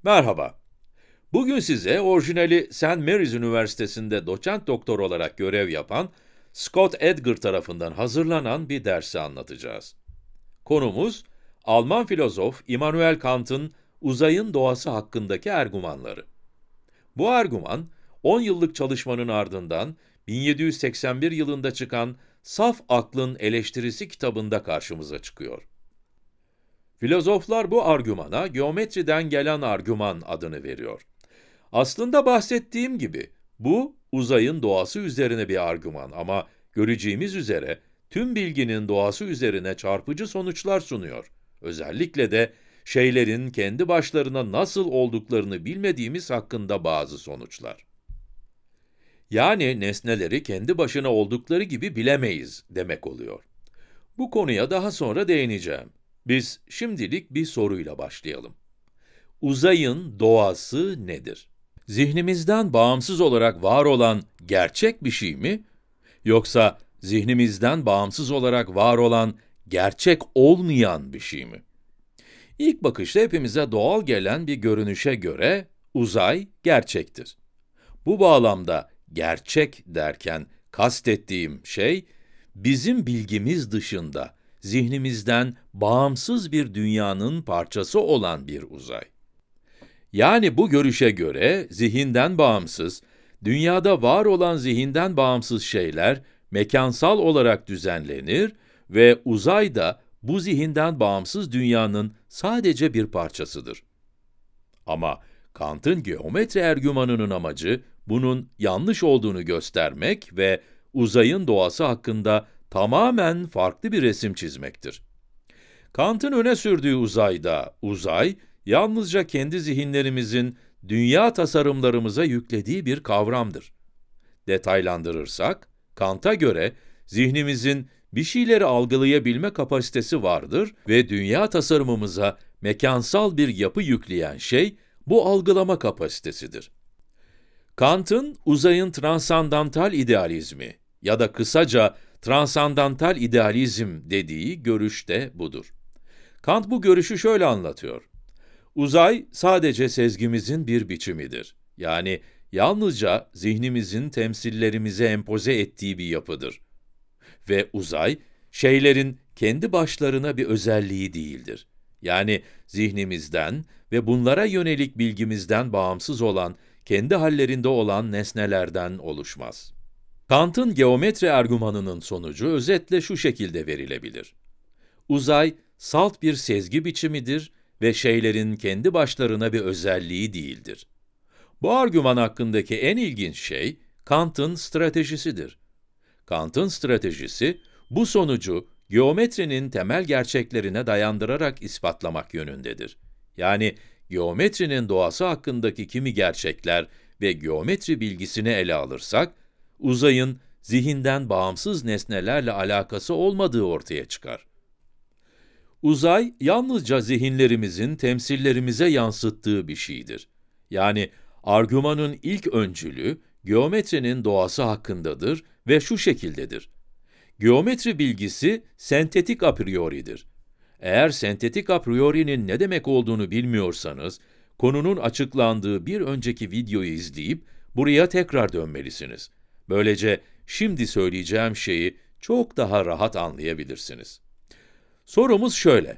Merhaba. Bugün size orijinali St. Mary's Üniversitesi'nde doçent doktor olarak görev yapan Scott Edgar tarafından hazırlanan bir dersi anlatacağız. Konumuz, Alman filozof Immanuel Kant'ın uzayın doğası hakkındaki argümanları. Bu argüman, 10 yıllık çalışmanın ardından 1781 yılında çıkan Saf Aklın Eleştirisi kitabında karşımıza çıkıyor. Filozoflar bu argümana geometriden gelen argüman adını veriyor. Aslında bahsettiğim gibi, bu uzayın doğası üzerine bir argüman ama göreceğimiz üzere tüm bilginin doğası üzerine çarpıcı sonuçlar sunuyor. Özellikle de şeylerin kendi başlarına nasıl olduklarını bilmediğimiz hakkında bazı sonuçlar. Yani nesneleri kendi başına oldukları gibi bilemeyiz demek oluyor. Bu konuya daha sonra değineceğim. Biz şimdilik bir soruyla başlayalım. Uzayın doğası nedir? Zihnimizden bağımsız olarak var olan gerçek bir şey mi? Yoksa zihnimizden bağımsız olarak var olan gerçek olmayan bir şey mi? İlk bakışta hepimize doğal gelen bir görünüşe göre uzay gerçektir. Bu bağlamda gerçek derken kastettiğim şey, bizim bilgimiz dışında, zihnimizden bağımsız bir dünyanın parçası olan bir uzay. Yani bu görüşe göre zihinden bağımsız, dünyada var olan zihinden bağımsız şeyler mekansal olarak düzenlenir ve uzay da bu zihinden bağımsız dünyanın sadece bir parçasıdır. Ama Kant'ın geometri argümanının amacı bunun yanlış olduğunu göstermek ve uzayın doğası hakkında tamamen farklı bir resim çizmektir. Kant'ın öne sürdüğü uzayda, uzay, yalnızca kendi zihinlerimizin dünya tasarımlarımıza yüklediği bir kavramdır. Detaylandırırsak, Kant'a göre zihnimizin bir şeyleri algılayabilme kapasitesi vardır ve dünya tasarımımıza mekansal bir yapı yükleyen şey, bu algılama kapasitesidir. Kant'ın uzayın transandantal idealizmi ya da kısaca transandantal idealizm dediği görüş de budur. Kant bu görüşü şöyle anlatıyor. Uzay sadece sezgimizin bir biçimidir. Yani yalnızca zihnimizin temsillerimize empoze ettiği bir yapıdır. Ve uzay, şeylerin kendi başlarına bir özelliği değildir. Yani zihnimizden ve bunlara yönelik bilgimizden bağımsız olan, kendi hallerinde olan nesnelerden oluşmaz. Kant'ın geometri argümanının sonucu özetle şu şekilde verilebilir. Uzay, salt bir sezgi biçimidir ve şeylerin kendi başlarına bir özelliği değildir. Bu argüman hakkındaki en ilginç şey, Kant'ın stratejisidir. Kant'ın stratejisi, bu sonucu geometrinin temel gerçeklerine dayandırarak ispatlamak yönündedir. Yani, geometrinin doğası hakkındaki kimi gerçekler ve geometri bilgisini ele alırsak, uzayın zihinden bağımsız nesnelerle alakası olmadığı ortaya çıkar. Uzay, yalnızca zihinlerimizin temsillerimize yansıttığı bir şeydir. Yani, argümanın ilk öncülü, geometrinin doğası hakkındadır ve şu şekildedir. Geometri bilgisi, sentetik a priori'dir. Eğer sentetik a priori'nin ne demek olduğunu bilmiyorsanız, konunun açıklandığı bir önceki videoyu izleyip, buraya tekrar dönmelisiniz. Böylece, şimdi söyleyeceğim şeyi çok daha rahat anlayabilirsiniz. Sorumuz şöyle.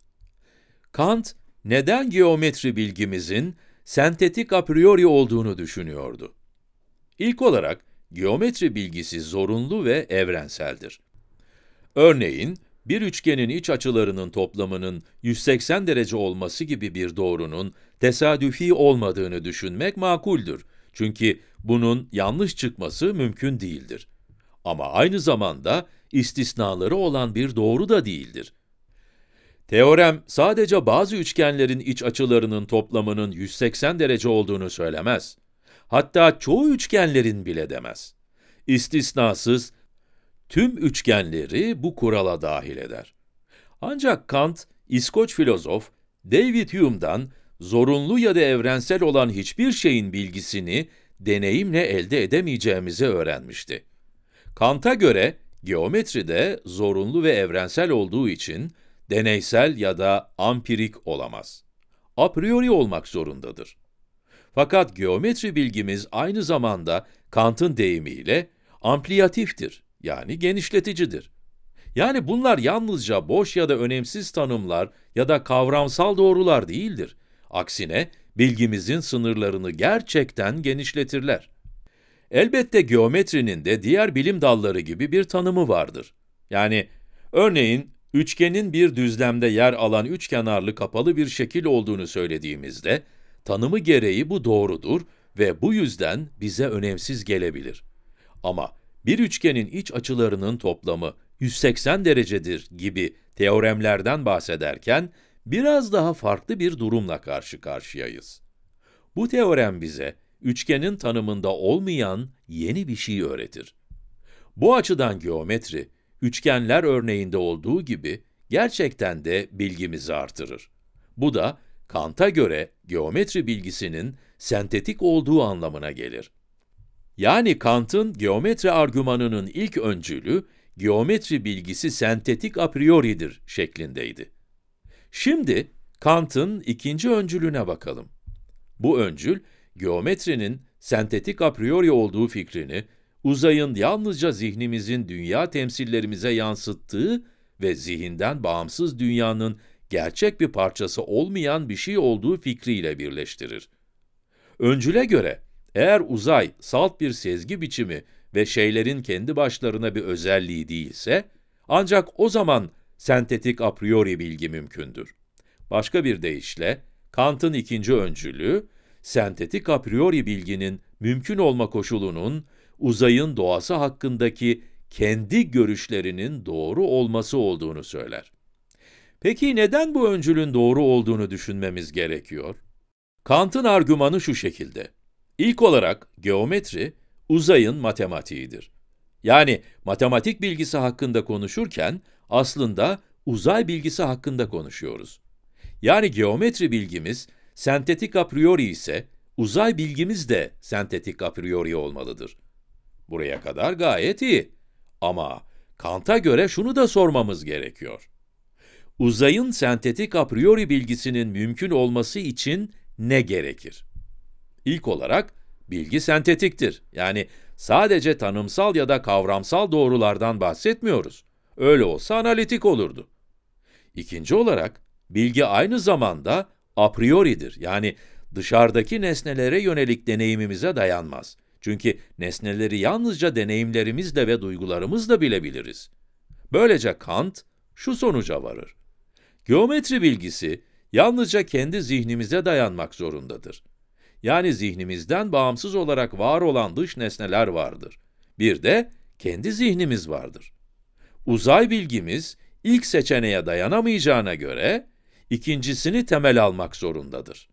Kant, neden geometri bilgimizin sentetik a priori olduğunu düşünüyordu? İlk olarak, geometri bilgisi zorunlu ve evrenseldir. Örneğin, bir üçgenin iç açılarının toplamının 180 derece olması gibi bir doğrunun tesadüfi olmadığını düşünmek makuldür. Çünkü bunun yanlış çıkması mümkün değildir. Ama aynı zamanda istisnaları olan bir doğru da değildir. Teorem, sadece bazı üçgenlerin iç açılarının toplamının 180 derece olduğunu söylemez. Hatta çoğu üçgenlerin bile demez. İstisnasız, tüm üçgenleri bu kurala dahil eder. Ancak Kant, İskoç filozof David Hume'dan zorunlu ya da evrensel olan hiçbir şeyin bilgisini deneyimle elde edemeyeceğimizi öğrenmişti. Kant'a göre geometride zorunlu ve evrensel olduğu için deneysel ya da ampirik olamaz. a priori olmak zorundadır. Fakat geometri bilgimiz aynı zamanda Kant'ın deyimiyle ampliyatiftir, yani genişleticidir. Yani bunlar yalnızca boş ya da önemsiz tanımlar ya da kavramsal doğrular değildir. Aksine bilgimizin sınırlarını gerçekten genişletirler. Elbette geometrinin de diğer bilim dalları gibi bir tanımı vardır. Yani örneğin üçgenin bir düzlemde yer alan üçkenarlı kapalı bir şekil olduğunu söylediğimizde, tanımı gereği bu doğrudur ve bu yüzden bize önemsiz gelebilir. Ama bir üçgenin iç açılarının toplamı 180 derecedir gibi teoremlerden bahsederken, biraz daha farklı bir durumla karşı karşıyayız. Bu teorem bize, üçgenin tanımında olmayan yeni bir şey öğretir. Bu açıdan geometri, üçgenler örneğinde olduğu gibi, gerçekten de bilgimizi artırır. Bu da, Kant'a göre geometri bilgisinin sentetik olduğu anlamına gelir. Yani Kant'ın geometri argümanının ilk öncülü, geometri bilgisi sentetik a priori'dir şeklindeydi. Şimdi, Kant'ın ikinci öncülüne bakalım. Bu öncül, geometrinin sentetik a priori olduğu fikrini, uzayın yalnızca zihnimizin dünya temsillerimize yansıttığı ve zihinden bağımsız dünyanın gerçek bir parçası olmayan bir şey olduğu fikriyle birleştirir. Öncüle göre, eğer uzay salt bir sezgi biçimi ve şeylerin kendi başlarına bir özelliği değilse, ancak o zaman sentetik a priori bilgi mümkündür. Başka bir deyişle, Kant'ın ikinci öncülü, sentetik a priori bilginin mümkün olma koşulunun, uzayın doğası hakkındaki kendi görüşlerinin doğru olması olduğunu söyler. Peki neden bu öncülün doğru olduğunu düşünmemiz gerekiyor? Kant'ın argümanı şu şekilde. İlk olarak, geometri, uzayın matematiğidir. Yani matematik bilgisi hakkında konuşurken, aslında uzay bilgisi hakkında konuşuyoruz. Yani geometri bilgimiz, sentetik a priori ise, uzay bilgimiz de sentetik a priori olmalıdır. Buraya kadar gayet iyi. Ama Kant'a göre şunu da sormamız gerekiyor. Uzayın sentetik a priori bilgisinin mümkün olması için ne gerekir? İlk olarak, bilgi sentetiktir. Yani sadece tanımsal ya da kavramsal doğrulardan bahsetmiyoruz. Öyle olsa analitik olurdu. İkinci olarak, bilgi aynı zamanda a priori'dir. Yani dışarıdaki nesnelere yönelik deneyimimize dayanmaz. Çünkü nesneleri yalnızca deneyimlerimizle ve duygularımızla bilebiliriz. Böylece Kant şu sonuca varır. Geometri bilgisi yalnızca kendi zihnimize dayanmak zorundadır. Yani zihnimizden bağımsız olarak var olan dış nesneler vardır. Bir de kendi zihnimiz vardır. Uzay bilgimiz ilk seçeneğe dayanamayacağına göre ikincisini temel almak zorundadır.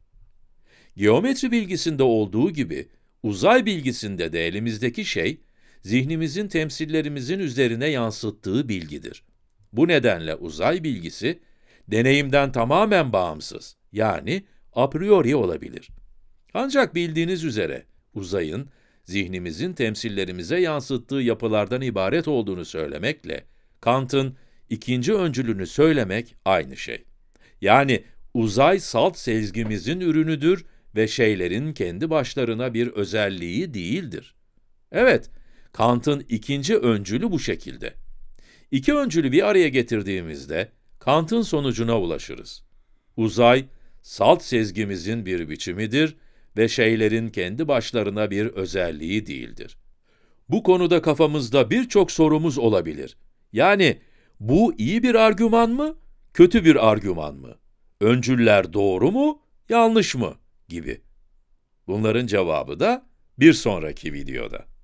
Geometri bilgisinde olduğu gibi uzay bilgisinde de elimizdeki şey, zihnimizin temsillerimizin üzerine yansıttığı bilgidir. Bu nedenle uzay bilgisi, deneyimden tamamen bağımsız, yani a priori olabilir. Ancak bildiğiniz üzere, uzayın, zihnimizin temsillerimize yansıttığı yapılardan ibaret olduğunu söylemekle, Kant'ın ikinci öncülünü söylemek aynı şey. Yani uzay salt sezgimizin ürünüdür ve şeylerin kendi başlarına bir özelliği değildir. Evet, Kant'ın ikinci öncülü bu şekilde. İki öncülü bir araya getirdiğimizde, Kant'ın sonucuna ulaşırız. Uzay, salt sezgimizin bir biçimidir ve şeylerin kendi başlarına bir özelliği değildir. Bu konuda kafamızda birçok sorumuz olabilir. Yani, bu iyi bir argüman mı, kötü bir argüman mı? Öncüller doğru mu, yanlış mı? Gibi. Bunların cevabı da bir sonraki videoda.